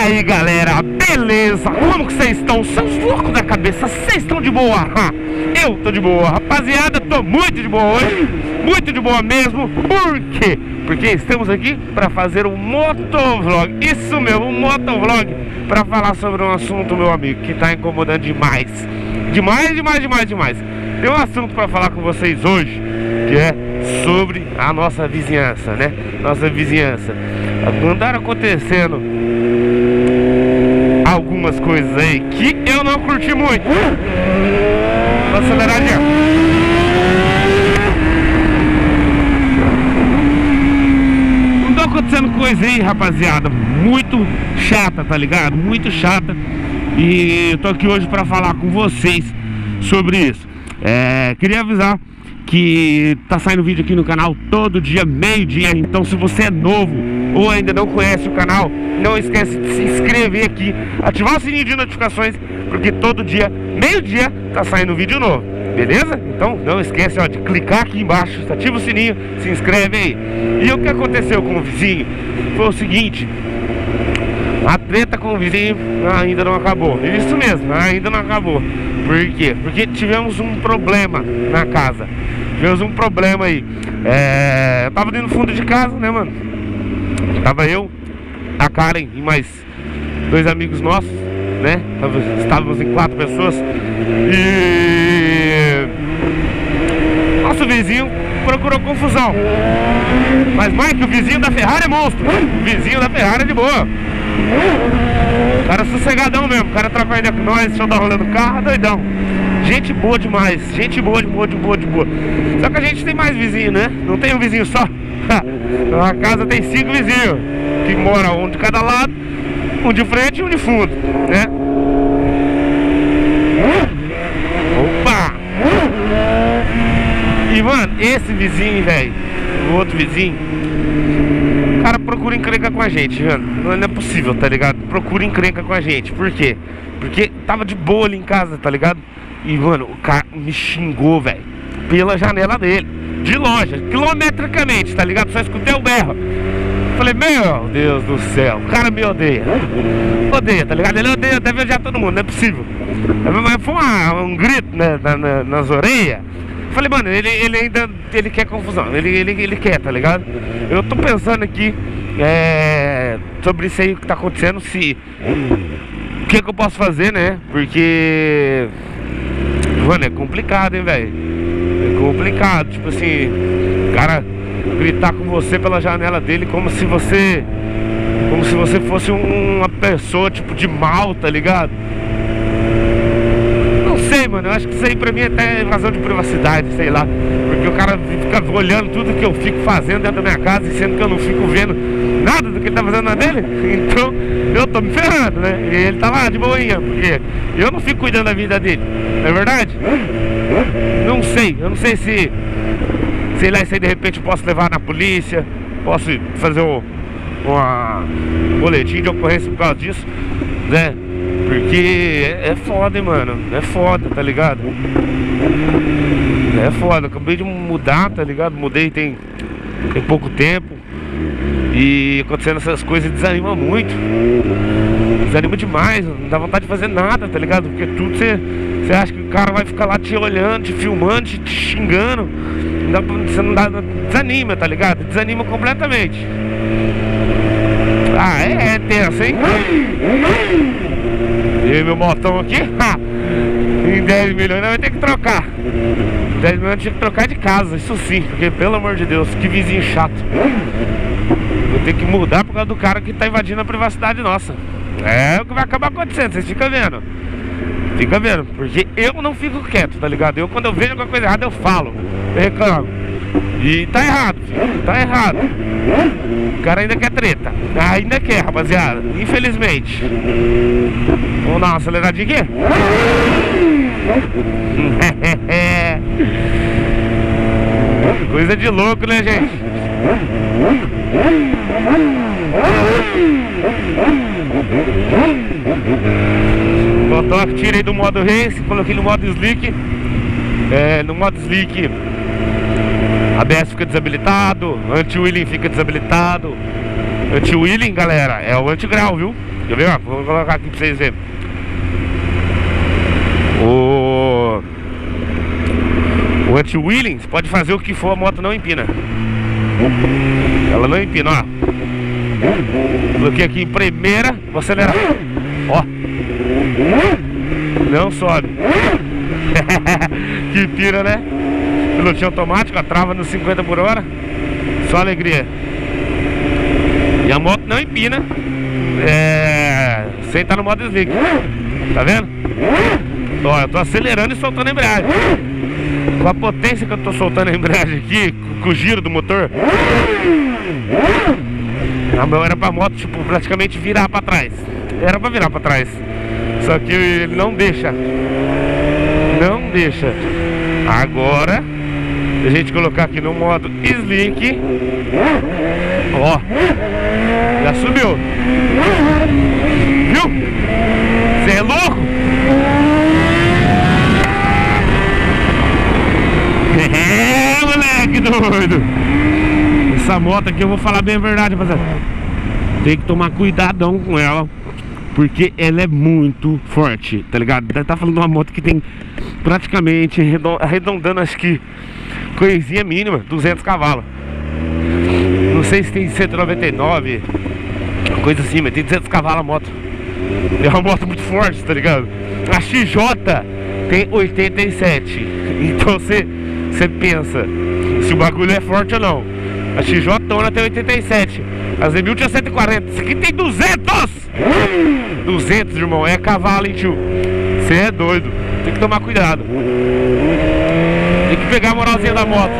aí galera, beleza? Como que vocês estão? Seus loucos da cabeça, vocês estão de boa? Eu tô de boa, rapaziada, tô muito de boa hoje. Muito de boa mesmo. Por quê? Porque estamos aqui para fazer um motovlog. Isso mesmo, um motovlog, para falar sobre um assunto, meu amigo, que tá incomodando demais. Demais. Tem um assunto para falar com vocês hoje, que é sobre a nossa vizinhança, né? Nossa vizinhança. Andaram acontecendo algumas coisas aí que eu não curti muito. Vou acelerar ali. Andou acontecendo coisa aí, rapaziada, muito chata, tá ligado? Muito chata. E eu tô aqui hoje pra falar com vocês sobre isso. Queria avisar que tá saindo vídeo aqui no canal todo dia, meio-dia. Então se você é novo ou ainda não conhece o canal, não esquece de se inscrever aqui, ativar o sininho de notificações, porque todo dia, meio-dia, tá saindo vídeo novo, beleza? Então não esquece, ó, de clicar aqui embaixo, ativa o sininho, se inscreve aí. E o que aconteceu com o vizinho foi o seguinte: a treta com o vizinho ainda não acabou. Isso mesmo, ainda não acabou. Por quê? Porque tivemos um problema na casa. Tivemos um problema aí. Eu tava ali no fundo de casa, né, mano? Tava eu, a Karen e mais dois amigos nossos, né? Estávamos em 4 pessoas. E nosso vizinho procurou confusão. Mas Mike, o vizinho da Ferrari é monstro. O vizinho da Ferrari é de boa. O cara sossegadão mesmo. O cara trocou ideia com nós, deixou dar rolando o carro, doidão. Gente boa demais. Gente boa. Só que a gente tem mais vizinho, né? Não tem um vizinho só. Na casa tem 5 vizinhos, que moram um de cada lado, um de frente e um de fundo, né? Opa! E mano, esse vizinho, velho, o outro vizinho, o cara procura encrenca com a gente, mano. Não é possível, tá ligado? Procura encrenca com a gente. Por quê? Porque tava de boa ali em casa, tá ligado? E mano, o cara me xingou, velho, pela janela dele, de loja, quilometricamente, tá ligado? Só escutei o berro. Falei, meu Deus do céu, o cara me odeia. Odeia, tá ligado? Ele odeia, deve odiar todo mundo, não é possível. Mas foi um grito, né, nas orelhas. Falei, mano, ele quer confusão, ele quer, tá ligado? Eu tô pensando aqui sobre isso aí que tá acontecendo, o que eu posso fazer, né? Porque, mano, é complicado, hein, velho? É complicado, tipo assim, o cara gritar com você pela janela dele como se você fosse uma pessoa, tipo, de mal, tá ligado? Não sei, mano, eu acho que isso aí pra mim é até invasão de privacidade, sei lá. Porque o cara fica olhando tudo que eu fico fazendo dentro da minha casa, sendo que eu não fico vendo nada do que ele tá fazendo na dele. Então eu tô me ferrando, né? E ele tá lá de boinha, porque eu não fico cuidando da vida dele, não é verdade? Não sei, eu não sei se, sei lá, se aí de repente eu posso levar na polícia, posso fazer um boletim de ocorrência por causa disso, né? Porque é foda, hein, mano. É foda, tá ligado? É foda, eu acabei de mudar, tá ligado? Mudei tem pouco tempo. E acontecendo essas coisas desanima muito. Desanima demais, não dá vontade de fazer nada, tá ligado? Porque tudo você acha que o cara vai ficar lá te olhando, te filmando, te xingando. Você não dá, desanima, tá ligado? Desanima completamente. É tenso, hein? E meu motão aqui, em 10 milhões nós vai ter que trocar. 10 milhões tinha que trocar de casa, isso sim. Porque pelo amor de Deus, que vizinho chato. Vou ter que mudar por causa do cara que tá invadindo a privacidade nossa. É o que vai acabar acontecendo, vocês ficam vendo. Fica vendo, porque eu não fico quieto, tá ligado? Eu quando eu vejo alguma coisa errada eu falo, eu reclamo. E tá errado, filho, tá errado. O cara ainda quer treta. Ainda quer, rapaziada, infelizmente. Vamos dar uma aceleradinha aqui. Coisa de louco, né, gente? Motoque, tirei do modo race, coloquei no modo slick. No modo slick ABS fica desabilitado, anti-wheeling fica desabilitado. Anti-wheeling, galera, é o anti-grau, viu? Quer ver? Ó, vou colocar aqui pra vocês verem. O anti-wheeling pode fazer o que for, a moto não empina. Ela não empina, ó. Coloquei aqui em primeira, vou acelerar. Ó. Não sobe. Que pira, né? Pilotinho automático, a trava no 50 por hora. Só alegria. E a moto não empina. Sem estar no modo slick. Tá vendo? Ó, eu tô acelerando e soltando a embreagem. Com a potência que eu tô soltando a embreagem aqui, com o giro do motor, a meu era pra moto, tipo, praticamente virar pra trás. Era pra virar pra trás. Só que ele não deixa. Não deixa. Agora, se a gente colocar aqui no modo slick, ó, já subiu. Viu? Você é louco? É, moleque doido. Essa moto aqui, eu vou falar bem a verdade, rapaziada. Tem que tomar cuidadão com ela, porque ela é muito forte, tá ligado? Tá falando de uma moto que tem praticamente, arredondando, acho que coisinha mínima, 200 cavalos. Não sei se tem 199, coisa assim, mas tem 200 cavalos a moto. É uma moto muito forte, tá ligado? A XJ tem 87. Então você pensa se o bagulho é forte ou não. A XJ tem 87. A Z1000 tinha 140. Isso aqui tem 200! 200, irmão, é cavalo, hein, tio? Você é doido. Tem que tomar cuidado. Tem que pegar a moralzinha da moto.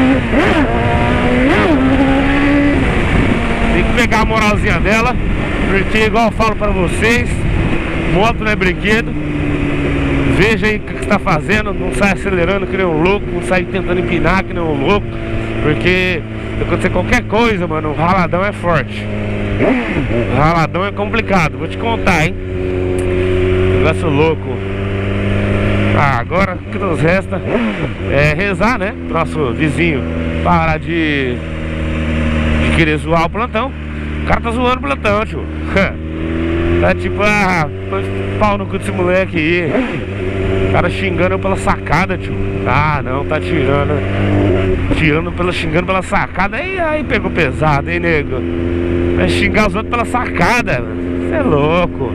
Tem que pegar a moralzinha dela. Porque, igual eu falo pra vocês, moto não é brinquedo. Veja aí o que você está fazendo. Não sai acelerando que nem um louco. Não sai tentando empinar que nem um louco. Porque se acontecer qualquer coisa, mano, o raladão é forte. O raladão é complicado. Vou te contar, hein. Negócio louco. Agora o que nos resta é rezar, né? Nosso vizinho parar de querer zoar o plantão. O cara tá zoando o plantão, tio. Tá tipo, pau no cu desse moleque aí. O cara xingando eu pela sacada, tio. Ah, não, tá xingando pela sacada. Aí pegou pesado, hein, nego. Vai xingar os outros pela sacada. Você é louco.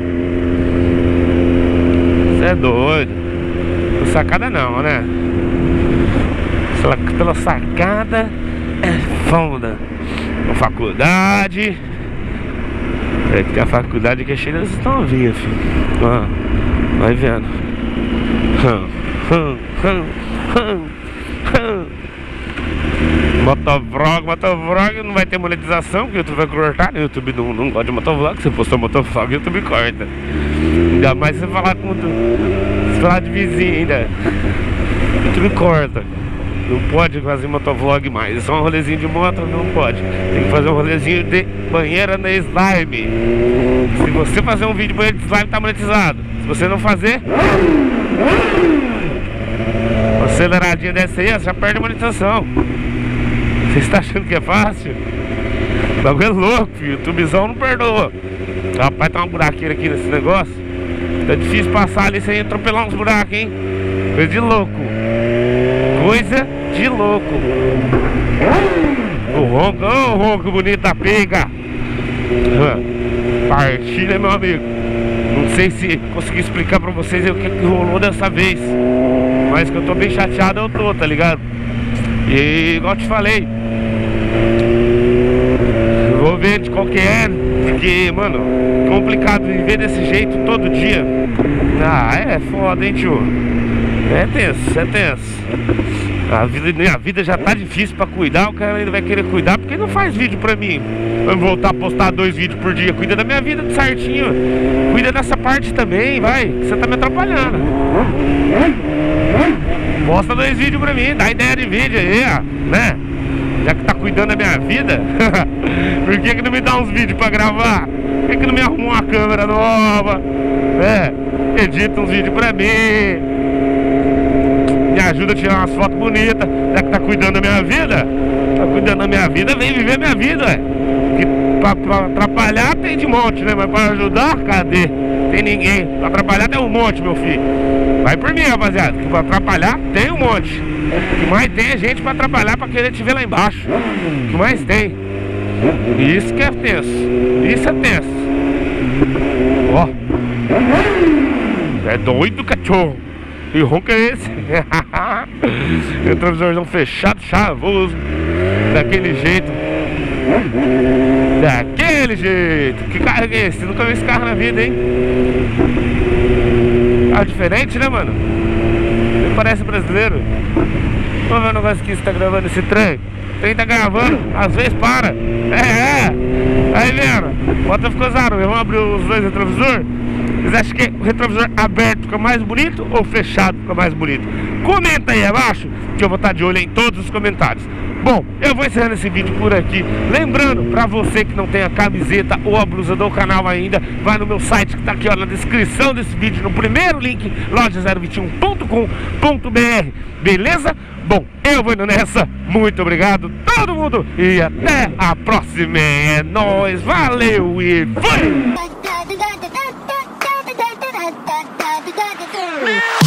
Você é doido. Pela sacada não, né? Pela sacada é foda. Na faculdade. É que tem a faculdade que é cheia das novinhas, filho. Ah, vai vendo. Motovlog não vai ter monetização, porque o YouTube vai cortar, né? O YouTube não gosta de motovlog. Se postou motovlog, o YouTube corta. Ainda mais se falar de vizinho ainda. O YouTube corta. Não pode fazer motovlog mais. É só um rolezinho de moto, não pode. Tem que fazer um rolezinho de banheira na slime. Se você fazer um vídeo de banheira de slime, tá monetizado. Se você não fazer, uma aceleradinha dessa aí, já perde a monetização. Você está achando que é fácil? O bagulho é louco, filho. O YouTubezão não perdoa. Rapaz, tá uma buraqueira aqui nesse negócio. Tá difícil passar ali sem atropelar uns buracos, hein? Coisa de louco. Coisa de louco. O ronco bonito da pega. Partilha, meu amigo. Não sei se consegui explicar pra vocês o que rolou dessa vez, mas que eu tô bem chateado, eu tô, tá ligado? E igual eu te falei, eu vou ver de qual que é, porque, mano, complicado viver desse jeito todo dia. Ah, é foda, hein, tio? É tenso, é tenso. A vida já tá difícil pra cuidar, o cara ainda vai querer cuidar porque não faz vídeo pra mim. Vai voltar a postar 2 vídeos por dia. Cuida da minha vida certinho. Cuida dessa parte também, vai. Você tá me atrapalhando. Posta 2 vídeos pra mim, dá ideia de vídeo aí, ó, né? Já que tá cuidando da minha vida, por que não me dá uns vídeos pra gravar? Por que não me arruma uma câmera nova? Edita uns vídeos pra mim. Me ajuda a tirar umas fotos bonitas. Já que tá cuidando da minha vida, tá cuidando da minha vida, vem viver minha vida, ué. Pra atrapalhar tem de monte, né? Mas pra ajudar, cadê? Tem ninguém. Pra atrapalhar tem um monte, meu filho. Vai por mim, rapaziada. Que pra atrapalhar tem um monte. O que mais tem é gente pra atrapalhar, pra querer te ver lá embaixo. O que mais tem? Isso que é tenso. Isso é tenso. Ó. É doido, cachorro. Que ronco é esse? Retrovisorzão fechado, chavoso. Daquele jeito. Daquele jeito. Que carro é esse? Nunca vi esse carro na vida, hein? Carro diferente, né, mano? Ele parece brasileiro. Vamos ver o negócio que você tá gravando esse trem. O trem tá gravando, às vezes para. Aí vendo, bota ficou zero. Vamos abrir os dois retrovisores. Vocês acham que o retrovisor aberto fica mais bonito ou fechado fica mais bonito? Comenta aí abaixo que eu vou estar de olho em todos os comentários. Bom, eu vou encerrando esse vídeo por aqui. Lembrando, pra você que não tem a camiseta ou a blusa do canal ainda, vai no meu site que tá aqui ó, na descrição desse vídeo, no primeiro link, loja021.com.br. Beleza? Bom, eu vou indo nessa. Muito obrigado todo mundo e até a próxima. É nóis, valeu e fui!